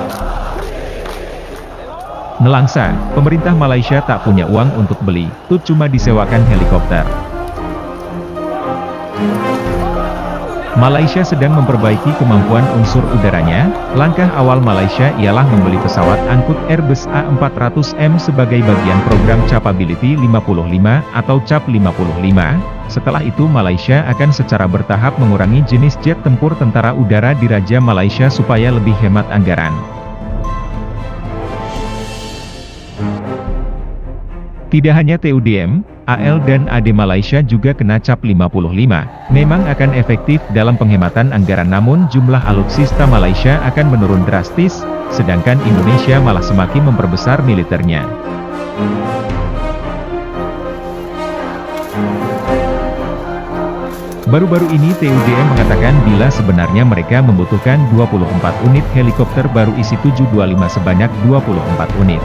Nelangsa, pemerintah Malaysia tak punya uang untuk beli, cuma disewakan helikopter. Malaysia sedang memperbaiki kemampuan unsur udaranya. Langkah awal Malaysia ialah membeli pesawat angkut Airbus A400M sebagai bagian program Capability 55 atau CAP 55. Setelah itu Malaysia akan secara bertahap mengurangi jenis jet tempur tentara udara di Raja Malaysia supaya lebih hemat anggaran. Tidak hanya TUDM, AL dan AD Malaysia juga kena CAP 55. Memang akan efektif dalam penghematan anggaran, namun jumlah alutsista Malaysia akan menurun drastis, sedangkan Indonesia malah semakin memperbesar militernya. Baru-baru ini TUDM mengatakan bila sebenarnya mereka membutuhkan 24 unit helikopter baru isi 725 sebanyak 24 unit.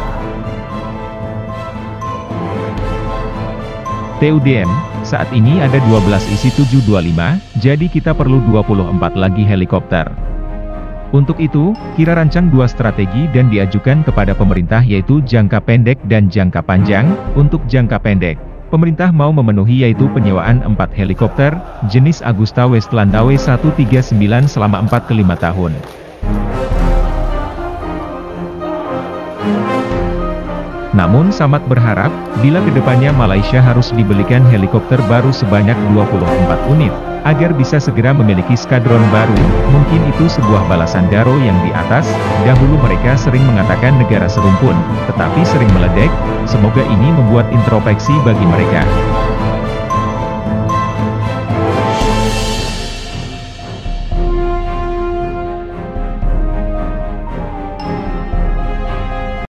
TUDM, saat ini ada 12 isi 725, jadi kita perlu 24 lagi helikopter. Untuk itu, Kira rancang dua strategi dan diajukan kepada pemerintah, yaitu jangka pendek dan jangka panjang. Untuk jangka pendek, pemerintah mau memenuhi yaitu penyewaan 4 helikopter, jenis Agusta Westland AW139 selama 4 ke 5 tahun. Namun Samad berharap, bila kedepannya Malaysia harus dibelikan helikopter baru sebanyak 24 unit, agar bisa segera memiliki skadron baru. Mungkin itu sebuah balasan Daro yang di atas. Dahulu mereka sering mengatakan negara serumpun, tetapi sering meledek. Semoga ini membuat introspeksi bagi mereka.